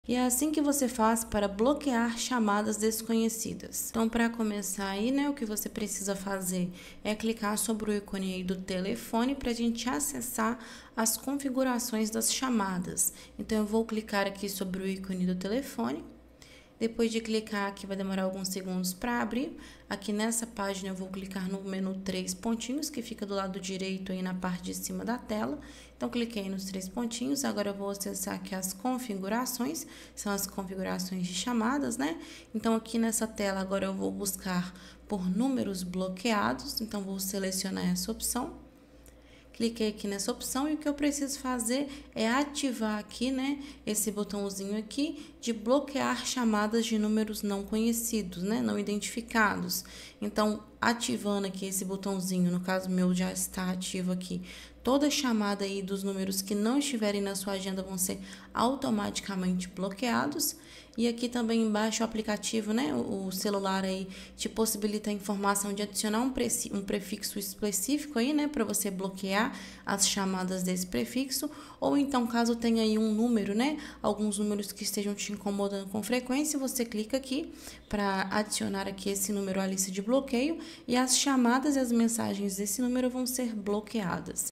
E é assim que você faz para bloquear chamadas desconhecidas. Então, para começar aí, né, o que você precisa fazer é clicar sobre o ícone aí do telefone para a gente acessar as configurações das chamadas. Então, eu vou clicar aqui sobre o ícone do telefone. Depois de clicar aqui, vai demorar alguns segundos para abrir. Aqui nessa página eu vou clicar no menu 3 pontinhos, que fica do lado direito aí na parte de cima da tela. Então, cliquei nos 3 pontinhos. Agora eu vou acessar aqui as configurações, são as configurações de chamadas, né? Então, aqui nessa tela agora eu vou buscar por números bloqueados. Então, vou selecionar essa opção. Cliquei aqui nessa opção e o que eu preciso fazer é ativar aqui, né, esse botãozinho aqui de bloquear chamadas de números não conhecidos, né, não identificados. Então, ativando aqui esse botãozinho, no caso meu já está ativo aqui, toda chamada aí dos números que não estiverem na sua agenda vão ser automaticamente bloqueados. E aqui também embaixo o aplicativo, né, o celular aí te possibilita a informação de adicionar um prefixo específico aí, né, para você bloquear as chamadas desse prefixo, ou então caso tenha aí um número, né, alguns números que estejam te incomodando com frequência, você clica aqui para adicionar aqui esse número à lista de bloqueio e as chamadas e as mensagens desse número vão ser bloqueadas.